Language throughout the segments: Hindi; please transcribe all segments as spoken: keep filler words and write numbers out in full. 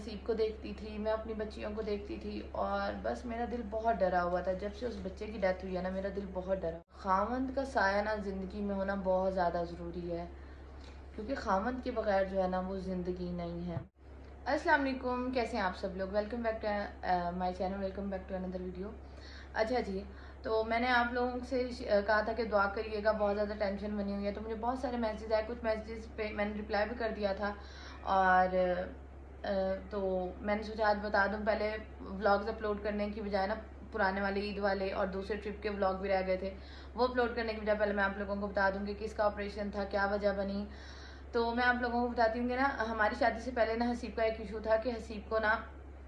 हसीब को देखती थी, मैं अपनी बच्चियों को देखती थी और बस मेरा दिल बहुत डरा हुआ था। जब से उस बच्चे की डेथ हुई है ना, मेरा दिल बहुत डरा। खामंद का साया ना ज़िंदगी में होना बहुत ज़्यादा ज़रूरी है, क्योंकि खामंद के बगैर जो है ना वो ज़िंदगी नहीं है। अस्सलाम वालेकुम, कैसे हैं आप सब लोग। Welcome back to my channel, welcome back to another video. अच्छा जी, तो मैंने आप लोगों से कहा था कि दुआ करिएगा, बहुत ज़्यादा टेंशन बनी हुई है। तो मुझे बहुत सारे मैसेज आए, कुछ मैसेजेस पे मैंने रिप्लाई भी कर दिया था और तो मैंने सोचा आज बता दूं। पहले व्लॉग्स अपलोड करने की बजाय ना पुराने वाले ईद वाले और दूसरे ट्रिप के व्लॉग भी रह गए थे, वो अपलोड करने की बजाय पहले मैं आप लोगों को बता दूं कि किसका ऑपरेशन था, क्या वजह बनी। तो मैं आप लोगों को बताती हूँ कि ना हमारी शादी से पहले ना हसीब का एक इशू था कि हसीब को ना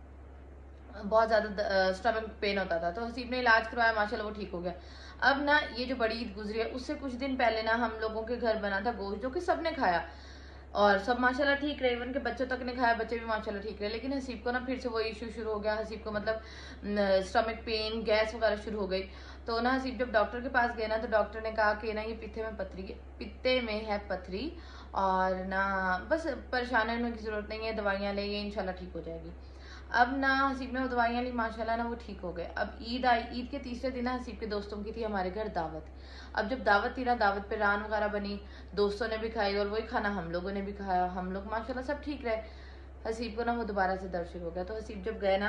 बहुत ज़्यादा स्टमक पेन होता था। तो हसीब ने इलाज करवाया, माशाल्लाह वो ठीक हो गया। अब ना ये जो बड़ी ईद गुजरी है उससे कुछ दिन पहले ना हम लोगों के घर बना था गोश्त, जो कि सबने खाया और सब माशाल्लाह ठीक रहे, इवन के बच्चों तक ने खाया, बच्चे भी माशाल्लाह ठीक रहे। लेकिन हसीब को ना फिर से वो इशू शुरू हो गया। हसीब को मतलब स्टमक पेन, गैस वगैरह शुरू हो गई। तो ना हसीब जब डॉक्टर के पास गए ना, तो डॉक्टर ने कहा कि ना ये पित्ते में पथरी पित्ते में है पथरी और ना बस परेशान होने की जरूरत नहीं है, दवाइयाँ ले, ये इंशाल्लाह ठीक हो जाएगी। अब ना हसीब ने वो दवाइयाँ ली, माशाल्लाह ना वो ठीक हो गए। अब ईद आई, ईद के तीसरे दिन ना हसीब के दोस्तों की थी हमारे घर दावत। अब जब दावत थी ना, दावत पे रान वगैरह बनी, दोस्तों ने भी खाई और वही खाना हम लोगों ने भी खाया। हम लोग माशाल्लाह सब ठीक रहे। हसीब को ना वो दोबारा से दर्द शुरू हो गया। तो हसीब जब गए ना,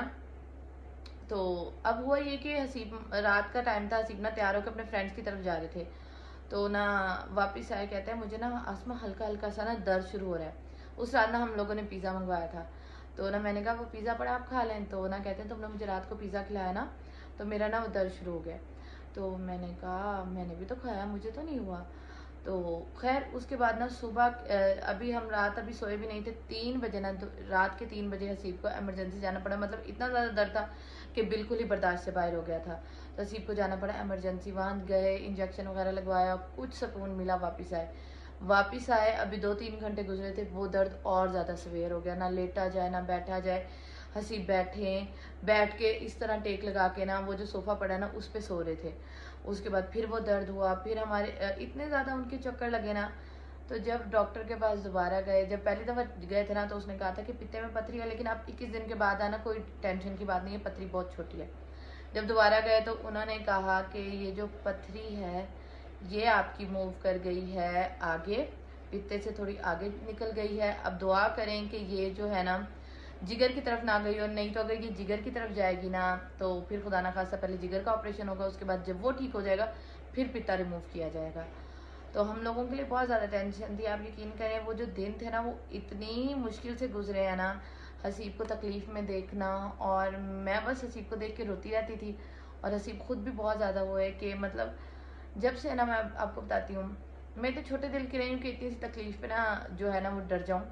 तो अब हुआ ये कि हसीब रात का टाइम था, हसीब ना तैयार होकर अपने फ्रेंड्स की तरफ जा रहे थे। तो ना वापस आए, कहते हैं मुझे ना आसमा हल्का हल्का सा ना दर्द शुरू हो रहा है। उस रात ना हम लोगों ने पिज़्ज़ा मंगवाया था। तो ना मैंने कहा वो पिज़्ज़ा पड़ा, आप खा लें। तो ना कहते हैं तुमने मुझे रात को पिज़्ज़ा खिलाया ना, तो मेरा ना वो दर्द शुरू हो गया। तो मैंने कहा मैंने भी तो खाया, मुझे तो नहीं हुआ। तो खैर उसके बाद ना सुबह अभी हम रात अभी सोए भी नहीं थे, तीन बजे ना रात के तीन बजे हसीब को इमरजेंसी जाना पड़ा। मतलब इतना ज़्यादा दर्द था कि बिल्कुल ही बर्दाश्त से बाहर हो गया था। तो हसीब को जाना पड़ा इमरजेंसी, वहाँ गए, इंजेक्शन वगैरह लगवाया, कुछ सुकून मिला, वापस आए। वापस आए अभी दो तीन घंटे गुजरे थे, वो दर्द और ज़्यादा सवेर हो गया, ना लेटा जाए ना बैठा जाए। हसीब बैठे बैठ के इस तरह टेक लगा के ना वो जो सोफ़ा पड़ा ना उस पर सो रहे थे। उसके बाद फिर वो दर्द हुआ, फिर हमारे इतने ज़्यादा उनके चक्कर लगे ना। तो जब डॉक्टर के पास दोबारा गए, जब पहली दफ़ा गए थे ना, तो उसने कहा था कि पित्ते में पथरी है, लेकिन आप इक्कीस दिन के बाद आना, कोई टेंशन की बात नहीं है, पथरी बहुत छोटी है। जब दोबारा गए तो उन्होंने कहा कि ये जो पथरी है ये आपकी मूव कर गई है आगे, पित्ते से थोड़ी आगे निकल गई है। अब दुआ करें कि ये जो है ना जिगर की तरफ ना गई, और नहीं तो अगर ये जिगर की तरफ जाएगी ना तो फिर खुदा ना खास्ता पहले जिगर का ऑपरेशन होगा, उसके बाद जब वो ठीक हो जाएगा फिर पित्ता रिमूव किया जाएगा। तो हम लोगों के लिए बहुत ज़्यादा टेंशन थी। आप यकीन करें वो जो दिन थे ना वो इतनी मुश्किल से गुजरे हैं ना, हसीब को तकलीफ़ में देखना, और मैं बस हसीब को देख के रोती रहती थी। और हसीब खुद भी बहुत ज़्यादा वो है कि मतलब जब से ना मैं आपको बताती हूँ, मैं तो छोटे दिल की रही हूँ कि इतनी सी तकलीफ़ पे ना जो है ना वो डर जाऊँ।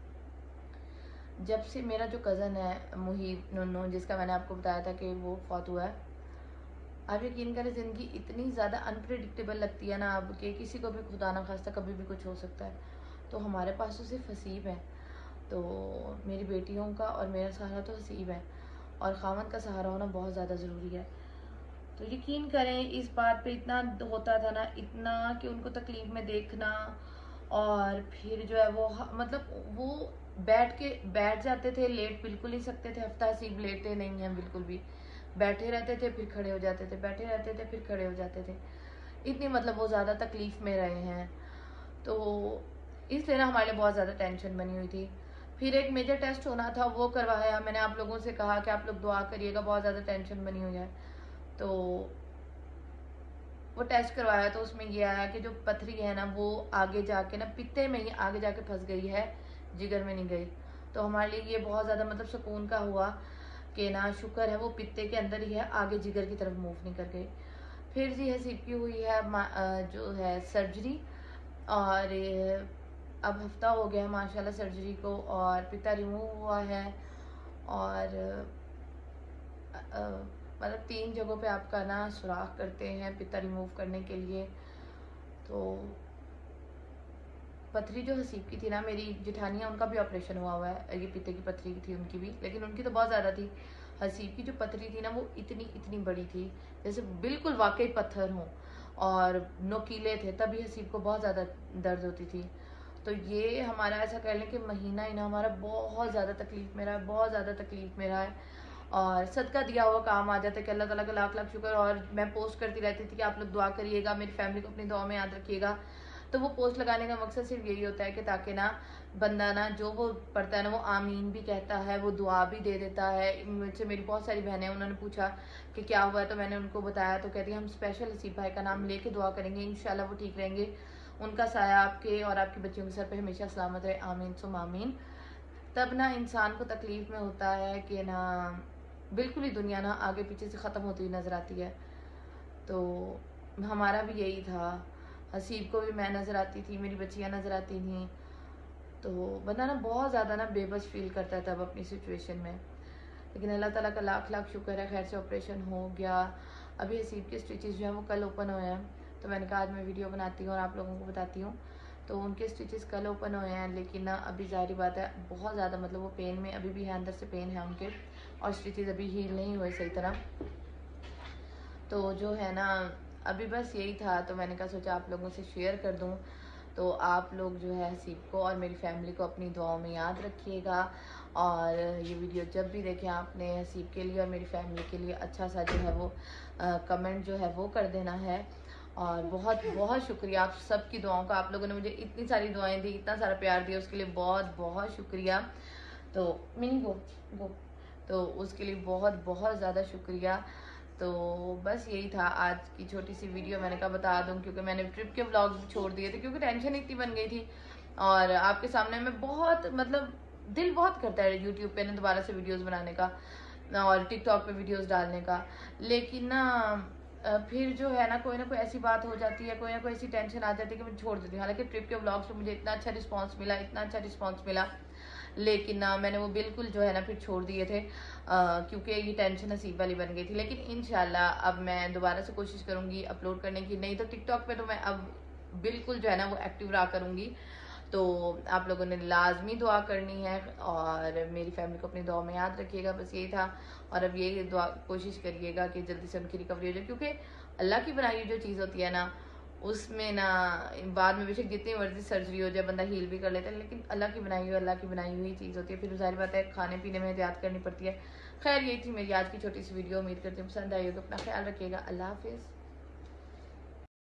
जब से मेरा जो कज़न है मुहीब नुन्नू, जिसका मैंने आपको बताया था कि वो फौत हुआ है, आप यकीन करें ज़िंदगी इतनी ज़्यादा अनप्रेडिक्टेबल लगती है ना अब, कि किसी को भी खुदा ना खास्ता कभी भी कुछ हो सकता है। तो हमारे पास तो सिर्फ हसीब है, तो मेरी बेटियों का और मेरा सहारा तो हसीब है, और खामद का सहारा होना बहुत ज़्यादा ज़रूरी है। तो यकीन करें इस बात पे इतना होता था ना, इतना कि उनको तकलीफ़ में देखना, और फिर जो है वो मतलब वो बैठ के बैठ जाते थे, लेट बिल्कुल नहीं सकते थे। हफ्ता हसीब लेटे नहीं हैं बिल्कुल भी, बैठे रहते थे फिर खड़े हो जाते थे, बैठे रहते थे फिर खड़े हो जाते थे। इतनी मतलब वो ज़्यादा तकलीफ़ में रहे हैं। तो इसलिए ना हमारे लिए बहुत ज़्यादा टेंशन बनी हुई थी। फिर एक मेजर टेस्ट होना था, वो करवाया। मैंने आप लोगों से कहा कि आप लोग दुआ करिएगा, बहुत ज़्यादा टेंशन बनी हुई है। तो वो टेस्ट करवाया तो उसमें ये आया कि जो पथरी है ना वो आगे जाके ना पित्ते में ही आगे जाके फंस गई है, जिगर में नहीं गई। तो हमारे लिए ये बहुत ज़्यादा मतलब सुकून का हुआ कि ना शुक्र है वो पित्ते के अंदर ही है, आगे जिगर की तरफ मूव नहीं कर गई। फिर जी हसीब की हुई है जो है सर्जरी, और अब हफ्ता हो गया है माशाल्लाह सर्जरी को, और पित्ता रिमूव हुआ है। और मतलब तीन जगहों पे आपका ना सुराख करते हैं पित्ता रिमूव करने के लिए। तो पथरी जो हसीब की थी ना, मेरी जिठानियाँ उनका भी ऑपरेशन हुआ हुआ है, ये पित्ते की पथरी थी उनकी भी, लेकिन उनकी तो बहुत ज़्यादा थी। हसीब की जो पथरी थी ना वो इतनी इतनी बड़ी थी, जैसे बिल्कुल वाकई पत्थर हों, और नोकीले थे, तभी हसीब को बहुत ज़्यादा दर्द होती थी। तो ये हमारा ऐसा कह लें कि महीना ही ना हमारा बहुत ज़्यादा तकलीफ़ में रहा है, बहुत ज़्यादा तकलीफ़ में रहा है। और सदका दिया हुआ काम आ जाता है कि अल्लाह ताला का लाख लाख शुक्र। और मैं पोस्ट करती रहती थी कि आप लोग दुआ करिएगा, मेरी फैमिली को अपनी दुआ में याद रखिएगा। तो वो पोस्ट लगाने का मकसद सिर्फ यही होता है कि ताकि ना बंदा ना जो वो पढ़ता है ना वो आमीन भी कहता है, वो दुआ भी दे देता है। मुझसे मेरी बहुत सारी बहनें, उन्होंने पूछा कि क्या हुआ है, तो मैंने उनको बताया तो कहती है हम स्पेशल हसीब भाई का नाम लेके दुआ करेंगे, इंशाल्लाह वो ठीक रहेंगे, उनका साया आपके और आपकी बच्चियों के सर पे हमेशा सलामत रहे, आमीन सुम आमीन। तब ना इंसान को तकलीफ़ में होता है कि ना बिल्कुल ही दुनिया ना आगे पीछे से ख़त्म होती हुई नज़र आती है। तो हमारा भी यही था, हसीब को भी मैं नज़र आती थी, मेरी बच्चियाँ नज़र आती थीं। तो बंदा ना बहुत ज़्यादा ना बेबस फील करता है तब अपनी सिचुएशन में। लेकिन अल्लाह ताला का लाख लाख शुक्र है, खैर से ऑपरेशन हो गया। अभी हसीब के स्टिचेस जो हैं वो कल ओपन हुए हैं, तो मैंने कहा आज मैं वीडियो बनाती हूँ और आप लोगों को बताती हूँ। तो उनके स्टिचेस कल ओपन हुए हैं, लेकिन ना अभी ज़ाहिर बात है बहुत ज़्यादा मतलब वो पेन में अभी भी है, अंदर से पेन है उनके, और स्टिचेस अभी हील नहीं हुए सही तरह। तो जो है ना अभी बस यही था, तो मैंने कहा सोचा आप लोगों से शेयर कर दूँ। तो आप लोग जो है हसीब को और मेरी फैमिली को अपनी दुआओं में याद रखिएगा। और ये वीडियो जब भी देखें आपने हसीब के लिए और मेरी फैमिली के लिए अच्छा सा जो है वो आ, कमेंट जो है वो कर देना है। और बहुत बहुत शुक्रिया आप सबकी दुआओं का, आप लोगों ने मुझे इतनी सारी दुआएं दी, इतना सारा प्यार दिया, उसके लिए बहुत बहुत शुक्रिया। तो मिनी गो गो तो उसके लिए बहुत बहुत ज़्यादा शुक्रिया। तो बस यही था आज की छोटी सी वीडियो, मैंने कहा बता दूं, क्योंकि मैंने ट्रिप के व्लॉग भी छोड़ दिए थे क्योंकि टेंशन इतनी बन गई थी। और आपके सामने में बहुत मतलब दिल बहुत करता है यूट्यूब पे ना दोबारा से वीडियोस बनाने का और टिकटॉक पे वीडियोस डालने का, लेकिन ना फिर जो है ना कोई ना कोई ऐसी बात हो जाती है, कोई ना कोई ऐसी टेंशन आ जाती है कि मैं छोड़ देती हूँ। हालांकि ट्रिप के व्लॉग्स पे मुझे इतना अच्छा रिस्पॉन्स मिला, इतना अच्छा रिस्पॉन्स मिला, लेकिन ना मैंने वो बिल्कुल जो है ना फिर छोड़ दिए थे, आ, क्योंकि ये टेंशन नसीब वाली बन गई थी। लेकिन इंशाल्लाह अब मैं दोबारा से कोशिश करूँगी अपलोड करने की। नहीं तो टिकटॉक पे तो मैं अब बिल्कुल जो है ना वो एक्टिव रहा करूँगी। तो आप लोगों ने लाजमी दुआ करनी है और मेरी फैमिली को अपनी दुआ में याद रखिएगा, बस यही था। और अब यही दुआ कोशिश करिएगा कि जल्दी से उनकी रिकवरी हो जाए, क्योंकि अल्लाह की बनाई हुई जो चीज़ होती है ना उसमें ना बाद में बेशक जितनी मर्जी सर्जरी हो जाए बंदा हील भी कर लेता है, लेकिन अल्लाह की बनाई हुई अल्लाह की बनाई हुई चीज़ होती है। फिर जाहिर बात है खाने पीने में एहतियात करनी पड़ती है। खैर यही थी मेरी आज की छोटी सी वीडियो, उम्मीद करती हूँ पसंद आई होगी। अपना ख्याल रखिएगा, अल्लाह हाफिज़।